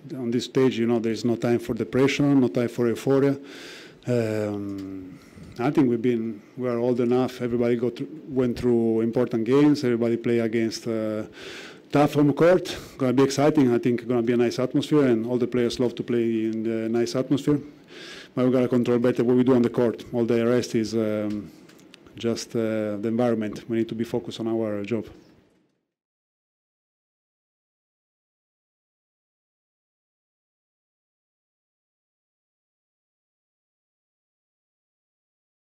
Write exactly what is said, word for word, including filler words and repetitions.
on this stage, you know, there is no time for depression, no time for euphoria. Um, I think we've been, we are old enough. Everybody go through, went through important games. Everybody play against uh, tough home court. Going to be exciting. I think going to be a nice atmosphere, and all the players love to play in the nice atmosphere. But we got to control better what we do on the court. All the rest is um, just uh, the environment. We need to be focused on our job.